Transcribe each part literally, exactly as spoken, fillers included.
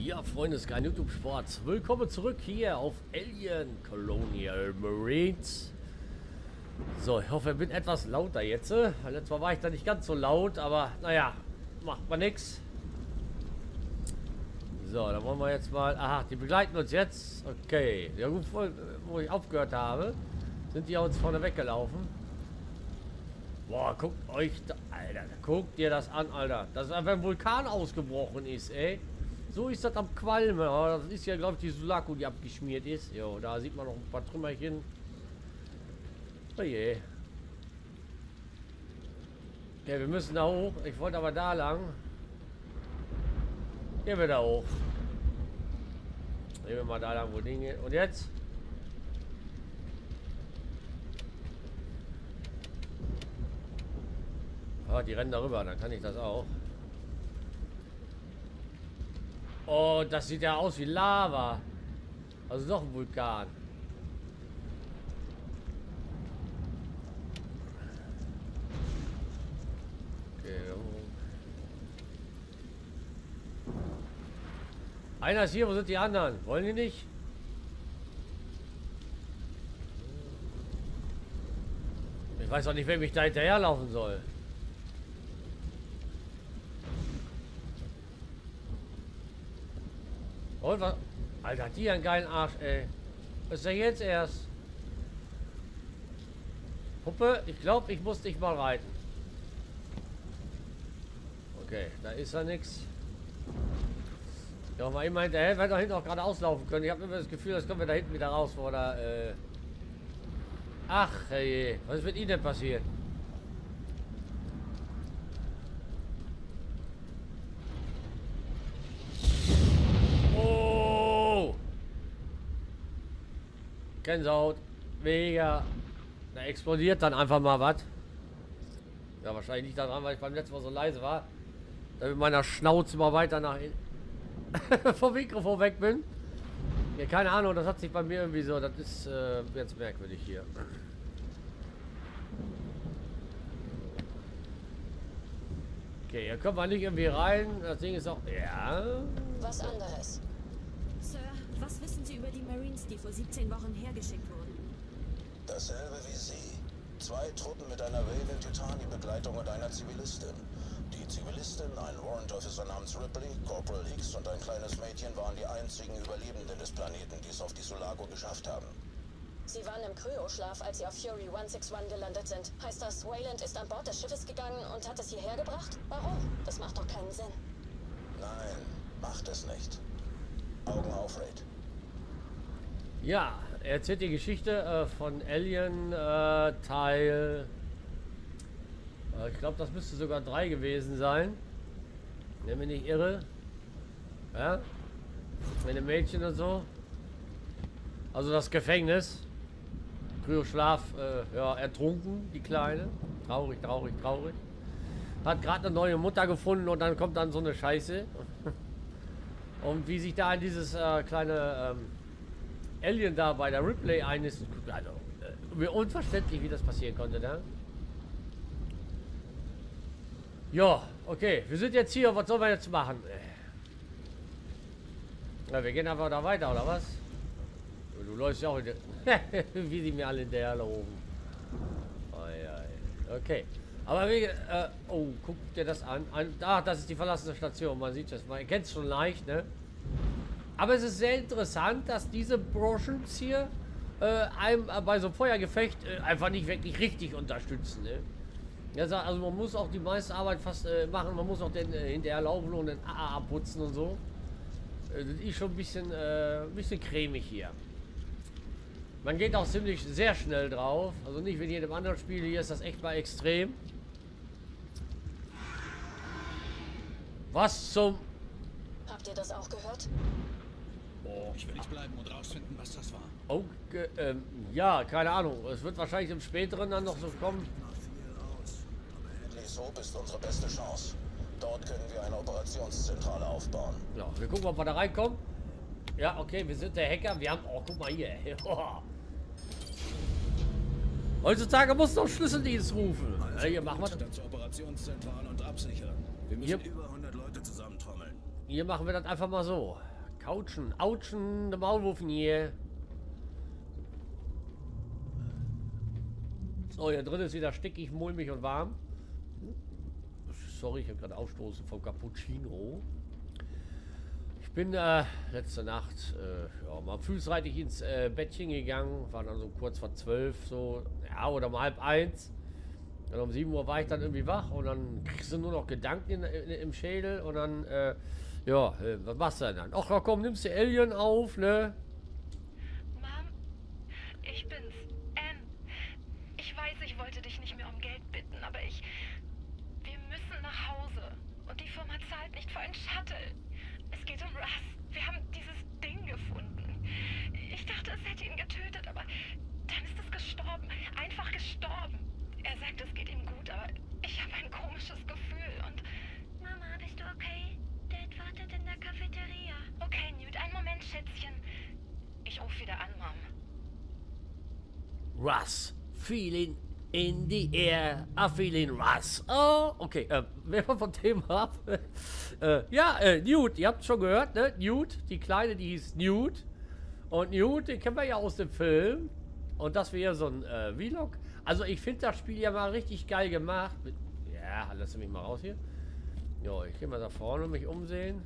Ja, Freunde des Sky YouTube Sports, willkommen zurück hier auf Alien Colonial Marines. So, ich hoffe, ich bin etwas lauter jetzt. Letztes Mal war ich da nicht ganz so laut, aber naja, macht man nichts. So, dann wollen wir jetzt mal... Aha, die begleiten uns jetzt. Okay, ja gut, wo ich aufgehört habe, sind die uns vorne weggelaufen. Boah, guckt euch da, Alter, guckt dir das an, Alter. Das ist einfach ein Vulkan ausgebrochen ist, ey. So ist das am Qualmen. Das ist ja, glaube ich, die Sulaco, die abgeschmiert ist. Jo, da sieht man noch ein paar Trümmerchen. Oh je. Okay, wir müssen da hoch. Ich wollte aber da lang. Gehen wir da hoch. Nehmen wir mal da lang, wo Dinge. Und jetzt? Oh, die rennen darüber, dann kann ich das auch. Oh, das sieht ja aus wie Lava. Also doch ein Vulkan. Okay. Einer ist hier, wo sind die anderen? Wollen die nicht? Ich weiß auch nicht, wer mich da hinterherlaufen soll. Und was? Alter, hat die einen geilen Arsch, ey. Was ist denn jetzt erst? Puppe, ich glaube, ich muss dich mal reiten. Okay, da ist ja nichts. Ja, mal immer hinterher, wir da hinten auch gerade auslaufen können. Ich habe immer das Gefühl, das kommen wir da hinten wieder raus, wo da, äh Ach, hey, was ist mit Ihnen denn passiert? Gänsehaut, mega. Da explodiert dann einfach mal was. Ja, wahrscheinlich nicht daran, weil ich beim letzten Mal so leise war. Da mit meiner Schnauze mal weiter nach vom Mikrofon weg bin. Ja, keine Ahnung, das hat sich bei mir irgendwie so. Das ist äh, jetzt merkwürdig hier. Okay, hier kommt man nicht irgendwie rein. Das Ding ist auch. Ja. Was anderes. Sir, was wissen Sie über die Marines, die vor siebzehn Wochen hergeschickt wurden? Dasselbe wie Sie. Zwei Truppen mit einer Raven Titani-Begleitung und einer Zivilistin. Die Zivilistin, ein Warrant Officer namens Ripley, Corporal Hicks und ein kleines Mädchen waren die einzigen Überlebenden des Planeten, die es auf die Sulaco geschafft haben. Sie waren im Kryoschlaf, als sie auf Fury hunderteinundsechzig gelandet sind. Heißt das, Wayland ist an Bord des Schiffes gegangen und hat es hierher gebracht? Warum? Das macht doch keinen Sinn. Nein, macht es nicht. Augen auf, Raid. Ja, er erzählt die Geschichte äh, von Alien äh, Teil. Äh, ich glaube, das müsste sogar drei gewesen sein. Wenn mich nicht irre. Ja? Mit dem Mädchen und so. Also das Gefängnis. Kryoschlaf, äh, ja, ertrunken, die Kleine. Traurig, traurig, traurig. Hat gerade eine neue Mutter gefunden und dann kommt dann so eine Scheiße. Und wie sich da in dieses äh, kleine ähm, Alien da bei der Ripley eines, also äh, unverständlich, wie das passieren konnte, ne? Ja, okay, wir sind jetzt hier, was sollen wir jetzt machen? Ja, wir gehen einfach da weiter, oder was? Du läufst ja auch in der wie sie mir alle hinterher laufen. Okay, aber wie, äh, oh, guck dir das an. Ein, ach, das ist die verlassene Station, man sieht das, man kennt es schon leicht, ne? Aber es ist sehr interessant, dass diese Broschens hier äh, einem äh, bei so einem Feuergefecht äh, einfach nicht wirklich richtig unterstützen, ne? Ja, also man muss auch die meiste Arbeit fast äh, machen, man muss auch den äh, hinterherlaufen und den A A abputzen und so. Äh, das ist schon ein bisschen, äh, ein bisschen cremig hier. Man geht auch ziemlich sehr schnell drauf, also nicht wie in jedem anderen Spiel, hier ist das echt mal extrem. Was zum... Habt ihr das auch gehört? Oh. Ich will nicht bleiben und rausfinden, was das war. Okay, ähm, ja, keine Ahnung. Es wird wahrscheinlich im späteren dann noch so kommen. Lee's Hope ist unsere beste Chance. Dort können wir eine Operationszentrale aufbauen. Ja, wir gucken, ob wir da reinkommen. Ja, okay, wir sind der Hacker. Wir haben... Oh, guck mal hier. Heutzutage muss noch Schlüsseldienst rufen. Ja, hier machen wir das. Zur Operationszentrale und absichern. Wir müssen Hier, über hundert Leute zusammentrommeln. hier machen wir das einfach mal so. Couchen, Autschen, der Maulwurfen hier. So, hier drin ist wieder stickig, mulmig und warm. Sorry, ich habe gerade Aufstoßen vom Cappuccino. Ich bin äh, letzte Nacht äh, ja, mal frühzeitig ins äh, Bettchen gegangen. War dann so kurz vor zwölf, so, ja, oder um halb eins. Und um sieben Uhr war ich dann irgendwie wach und dann kriegst du nur noch Gedanken in, in, im Schädel und dann, äh, ja, äh, was machst du denn dann? Ach, komm, nimmst du Alien auf, ne? Mom, ich bin's, Anne. Ich weiß, ich wollte dich nicht mehr um Geld bitten, aber ich... Wir müssen nach Hause. Und die Firma zahlt nicht für ein Shuttle. Es geht um Russ. Wir haben dieses Ding gefunden. Ich dachte, es hätte ihn getötet, aber dann ist es gestorben. Einfach gestorben. Er sagt, es geht ihm gut, aber ich habe ein komisches Gefühl und... Mama, bist du okay? Dad wartet in der Cafeteria. Okay, Newt, einen Moment, Schätzchen. Ich rufe wieder an, Mom. Russ, feeling in the air, I feeling Russ. Oh, okay, äh, wenn wir von Thema ab. äh, ja, äh, Newt, ihr habt schon gehört, ne? Newt, die Kleine, die hieß Newt. Und Newt, den kennen wir ja aus dem Film. Und das wäre so ein äh, Vlog. Also ich finde das Spiel ja mal richtig geil gemacht. Ja, lass mich mal raus hier. Jo, ich gehe mal da vorne mich umsehen.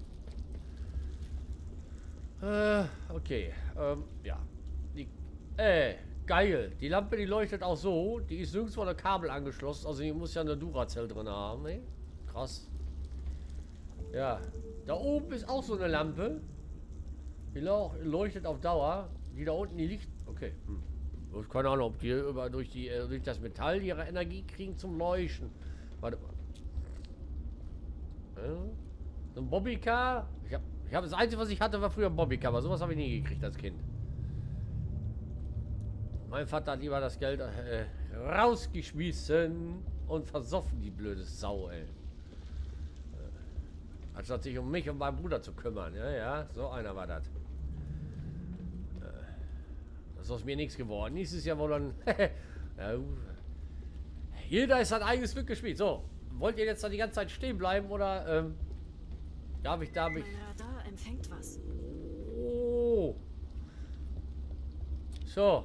Äh, okay. Ähm, ja. Die, äh, geil. Die Lampe, die leuchtet auch so. Die ist nirgendwo an ein Kabel angeschlossen. Also die muss ja eine Duracell drin haben. Ey. Krass. Ja. Da oben ist auch so eine Lampe. Die leuchtet auf Dauer. Die da unten, die liegt... Okay. Hm. Keine Ahnung, ob die über, durch, die, äh, durch das Metall ihre Energie kriegen zum Leuchten. Warte mal. Ja. So ein Bobbycar. Ich habe ich hab das Einzige, was ich hatte, war früher ein Bobbycar. Aber sowas habe ich nie gekriegt als Kind. Mein Vater hat lieber das Geld äh, rausgeschmissen und versoffen, die blöde Sau, ey. Anstatt sich um mich und meinen Bruder zu kümmern. Ja, ja, so einer war das. Das ist aus mir nichts geworden. Nächstes Jahr wohl dann... ja, jeder ist sein eigenes Glück gespielt. So, wollt ihr jetzt da die ganze Zeit stehen bleiben oder ähm, darf ich da mich... Mein Radar empfängt was. Oh. So.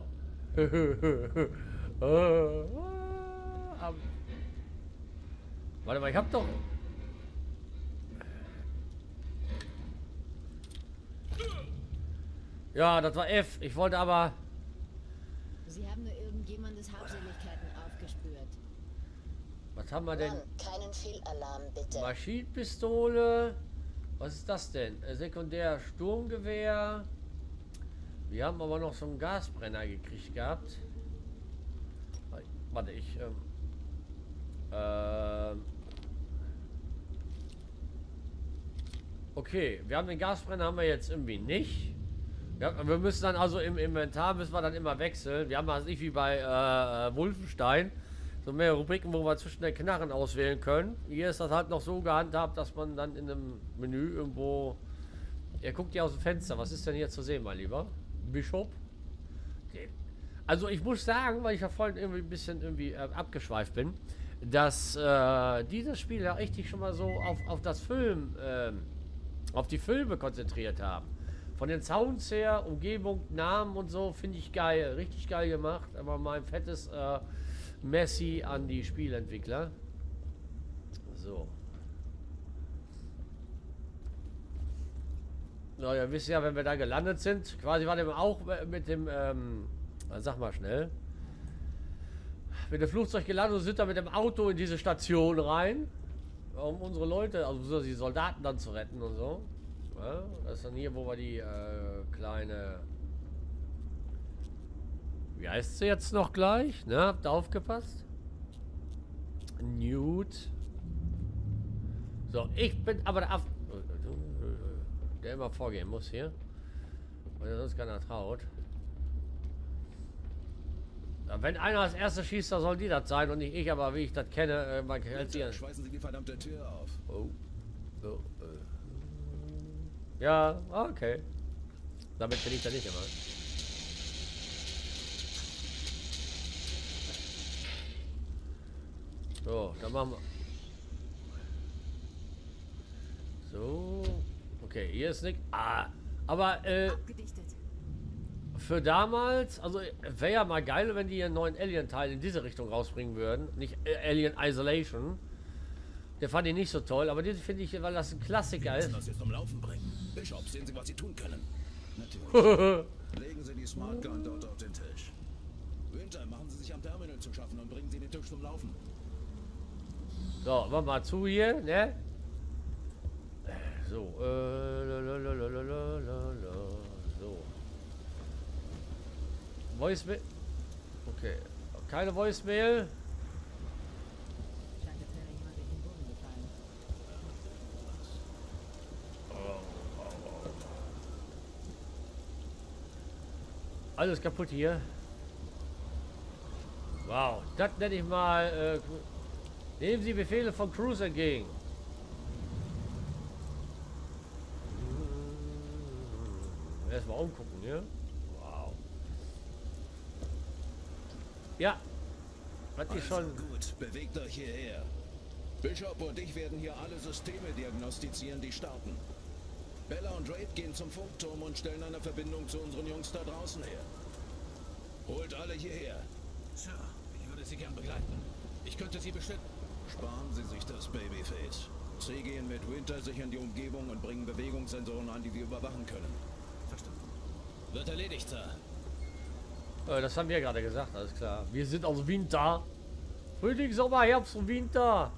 Warte mal, ich hab doch... Ja, das war F. Ich wollte aber... Sie haben nur irgendjemandes Habseligkeiten aufgespürt. Was haben wir denn? Mann, keinen Fehlalarm, bitte. Maschinenpistole. Was ist das denn? Äh, Sekundär Sturmgewehr. Wir haben aber noch so einen Gasbrenner gekriegt gehabt. Warte, ich... Ähm, ähm, okay, wir haben den Gasbrenner haben wir jetzt irgendwie nicht. Ja, wir müssen dann also im Inventar müssen wir dann immer wechseln. Wir haben das nicht wie bei äh, Wolfenstein so mehr Rubriken, wo wir zwischen den Knarren auswählen können. Hier ist das halt noch so gehandhabt, dass man dann in einem Menü irgendwo... Ihr guckt ja aus dem Fenster. Was ist denn hier zu sehen, mein Lieber? Bischof? Okay. Also ich muss sagen, weil ich ja vorhin irgendwie ein bisschen irgendwie äh, abgeschweift bin, dass äh, dieses Spiel ja richtig schon mal so auf, auf das Film, äh, auf die Filme konzentriert haben. Von den Sounds her, Umgebung, Namen und so, finde ich geil. Richtig geil gemacht. Aber mein fettes äh, Messi an die Spielentwickler. So. Na ja, wisst ja, wenn wir da gelandet sind, quasi war dem auch mit dem, ähm, sag mal schnell, mit dem Flugzeug gelandet und sind da mit dem Auto in diese Station rein, um unsere Leute, also die Soldaten dann zu retten und so. Ja, das ist dann hier, wo wir die äh, kleine... Wie heißt sie jetzt noch gleich? Ne, habt ihr aufgepasst? Newt. So, ich bin aber der Aff... Der immer vorgehen muss hier. Weil sonst keiner traut. Ja, wenn einer als Erster schießt, dann soll die das sein und nicht ich, aber wie ich das kenne, äh, man hält sie an. Schweißen Sie die verdammte Tür auf. Oh. So, äh. Ja, okay. Damit bin ich da nicht immer. So, dann machen wir. So. Okay, hier ist nichts. Ah, aber äh, Abgedichtet. für damals, also wäre ja mal geil, wenn die einen neuen Alien-Teil in diese Richtung rausbringen würden. Nicht äh, Alien Isolation. Der fand ich nicht so toll, aber den finde ich, weil das ein Klassiker ist. das jetzt zum Laufen bringen. Bishop, sehen Sie, was Sie tun können. Natürlich. Legen Sie die Smart Gun dort auf den Tisch. Winter, machen Sie sich am Terminal zu schaffen und bringen Sie den Tisch zum Laufen. So, mach mal zu hier, ne? So, äh, lalalala, so. Voicemail. Okay, keine Voicemail. Scheint, als wäre jemand durch den Boden gefallen. Alles kaputt hier. Wow, das nenne ich mal. Äh, nehmen Sie Befehle von Cruise entgegen. Erstmal umgucken, ja? Wow. Ja. Hat die schon. Gut, bewegt euch hierher. Bishop und ich werden hier alle Systeme diagnostizieren, die starten. Bella und Raid gehen zum Funkturm und stellen eine Verbindung zu unseren Jungs da draußen her. Holt alle hierher. Sir, ich würde Sie gern begleiten. Ich könnte Sie beschützen. Sparen Sie sich das, Babyface. Sie gehen mit Winter sichern die Umgebung und bringen Bewegungssensoren an, die wir überwachen können. Verstanden. Wird erledigt, Sir. Äh, das haben wir gerade gesagt, alles klar. Wir sind aus Winter. Frühling, Sommer, Herbst und Winter.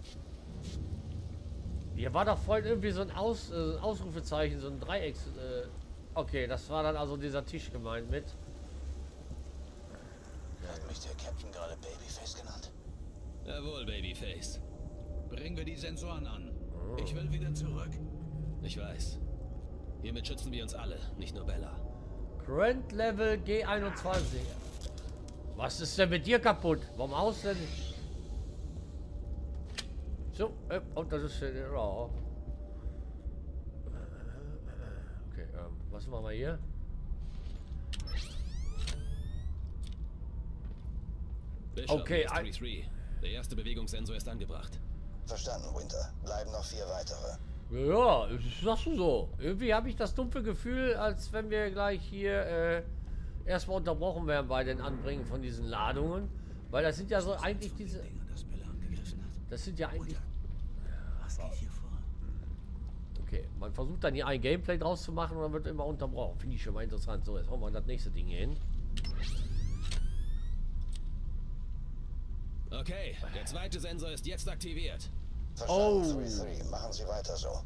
Hier war doch vorhin irgendwie so ein, Aus, äh, ein Ausrufezeichen, so ein Dreiecks. Äh, okay, das war dann also dieser Tisch gemeint mit. Hat mich der Captain gerade Babyface genannt? Jawohl, Babyface. Bringen wir die Sensoren an. Ich will wieder zurück. Ich weiß. Hiermit schützen wir uns alle, nicht nur Bella. Grand Level G einundzwanzig. Was ist denn mit dir kaputt? Warum aus denn? So, äh, und das ist äh, oh. Okay, ähm, was machen wir hier? Bishop, Okay, okay, drei. Der erste Bewegungssensor ist angebracht. Verstanden, Winter. Bleiben noch vier weitere. Ja, das sagst du so. Irgendwie habe ich das dumpfe Gefühl, als wenn wir gleich hier äh, erstmal unterbrochen werden bei den Anbringen von diesen Ladungen. Weil das sind ja so eigentlich diese... Das Bella angegriffen hat. Das sind ja eigentlich... Was geht hier vor? Okay, man versucht dann hier ein Gameplay draus zu machen und dann wird immer unterbrochen. Finde ich schon mal interessant. So, jetzt hauen wir das nächste Ding hier hin. Okay, der zweite Sensor ist jetzt aktiviert. Oh. Verstanden, drei drei. Machen Sie weiter so.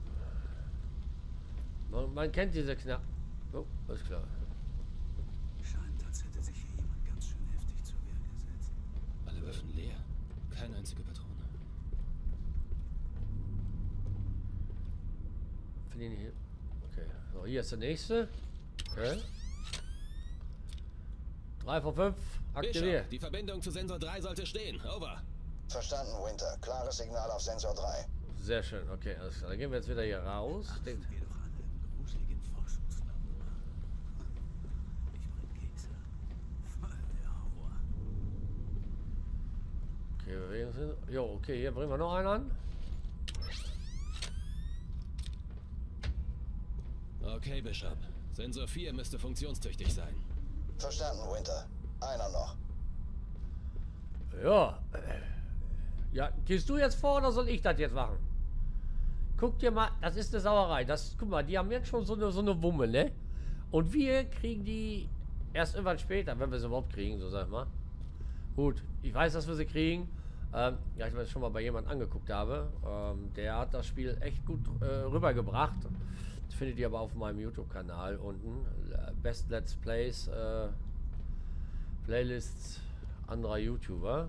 Man, man kennt diese Knapp... Oh, alles klar. Scheint, als hätte sich hier jemand ganz schön heftig zur Wehr gesetzt. Alle Waffen leer. Keine einzige Patrone. Finde ich nicht... Okay, so, hier ist der nächste. Okay. drei von fünf. Aktiviert. Bishop, die Verbindung zu Sensor drei sollte stehen. Over. Verstanden, Winter. Klares Signal auf Sensor drei. Sehr schön, okay, alles klar. Dann gehen wir jetzt wieder hier raus. Den, Wir doch alle im gruseligen Forschungslabor. Ich mein Kekse. Voll der Horror. okay, bewegen sind. Jo, okay, hier bringen wir noch einen an. Okay, Bishop. Sensor vier müsste funktionstüchtig sein. Verstanden, Winter. Einer noch. Ja. Ja, gehst du jetzt vor oder soll ich das jetzt machen? Guck dir mal, das ist eine Sauerei. Das, guck mal, die haben jetzt schon so eine, so eine Wumme, ne? Und wir kriegen die erst irgendwann später, wenn wir sie überhaupt kriegen, so sag ich mal. Gut, ich weiß, dass wir sie kriegen. Ähm, ja, ich weiß schon mal bei jemandem angeguckt habe. Ähm, der hat das Spiel echt gut äh, rübergebracht. Das findet ihr aber auf meinem YouTube-Kanal unten. Best Let's Plays, äh, Playlists anderer YouTuber.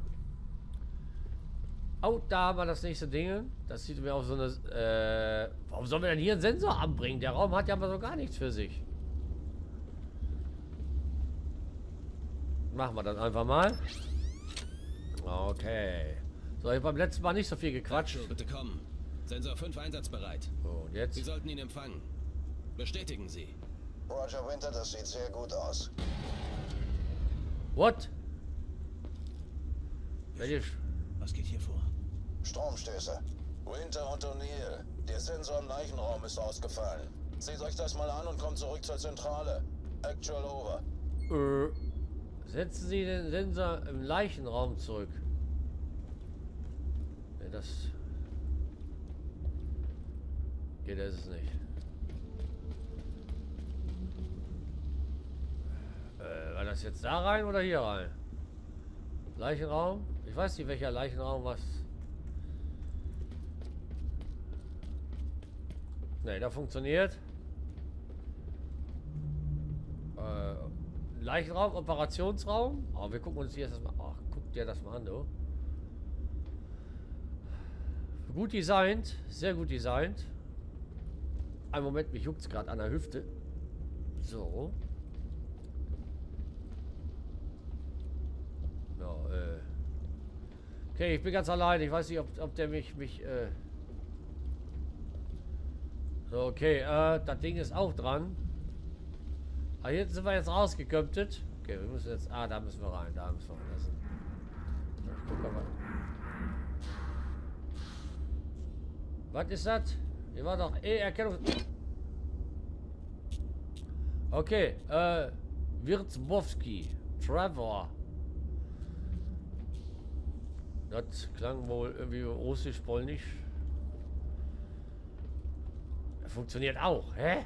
Oh, da haben wir das nächste Ding. Das sieht mir auch so eine... Äh, warum sollen wir denn hier einen Sensor anbringen? Der Raum hat ja aber so gar nichts für sich. Machen wir dann einfach mal. Okay. So, ich habe beim letzten Mal nicht so viel gequatscht. Quatsch, bitte kommen. Sensor fünf einsatzbereit. So, und jetzt? Sie sollten ihn empfangen. Bestätigen Sie. Roger, Winter, das sieht sehr gut aus. What? Welche... Was geht hier vor? Stromstöße. Winter und O'Neill. Der Sensor im Leichenraum ist ausgefallen. Seht euch das mal an und kommt zurück zur Zentrale. Actual over. Äh, setzen Sie den Sensor im Leichenraum zurück. Ja, das geht es ist nicht. Äh, war das jetzt da rein oder hier rein? Leichenraum? Ich weiß nicht, welcher Leichenraum was. Ne, da funktioniert. Äh, Leichenraum, Operationsraum. Aber wir gucken uns hier das mal. Ach, guck dir das mal an, du. Gut designt, sehr gut designt. Ein Moment, mich juckt es gerade an der Hüfte. So. Ja, äh. Okay, ich bin ganz allein. Ich weiß nicht, ob, ob der mich, mich, äh. So, okay, äh, das Ding ist auch dran. Ah, hier sind wir jetzt rausgeköptet. Okay, wir müssen jetzt. Ah, da müssen wir rein. Da müssen wir rein. Das ist, ich guck mal. Was ist das? Hier war doch E-Erkennung. Okay, äh. Wirzbowski. Trevor. Das klang wohl irgendwie russisch-polnisch. Funktioniert auch, hä?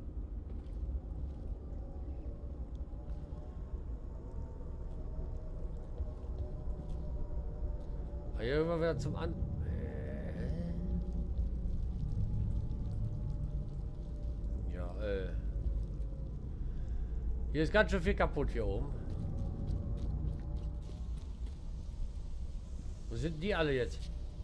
Hier immer wieder zum An... Hä? Ja, äh... Hier ist ganz schön viel kaputt hier oben. Wo sind die alle jetzt?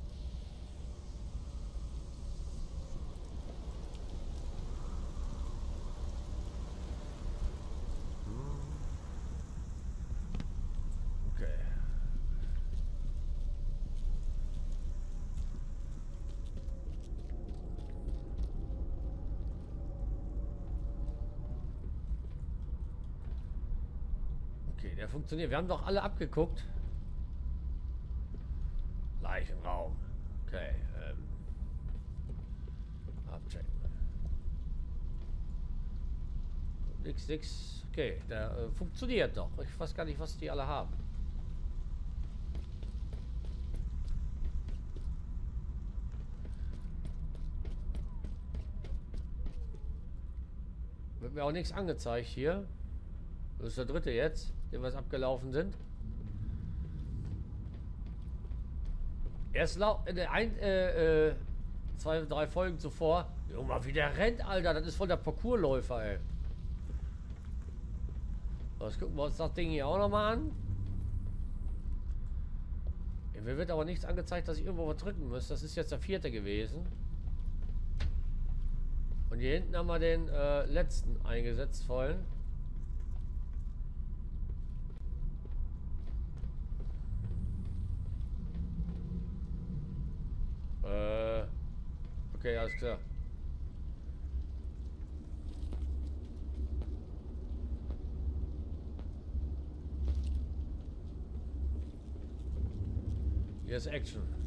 Der funktioniert. Wir haben doch alle abgeguckt. Leichenraum. Okay. Ähm. Abchecken. Nix, nix. Okay, der äh, funktioniert doch. Ich weiß gar nicht, was die alle haben. Wird mir auch nichts angezeigt hier. Das ist der dritte jetzt, den wir abgelaufen sind. Erst in der ein, äh, äh, zwei, drei Folgen zuvor. Junge, wie der rennt, Alter. Das ist voll der Parkourläufer, ey. Das gucken wir uns das Ding hier auch nochmal an. Ja, mir wird aber nichts angezeigt, dass ich irgendwo was drücken muss. Das ist jetzt der vierte gewesen. Und hier hinten haben wir den äh, letzten eingesetzt, vollen. Äh, okay, alles klar. Hier ist Action.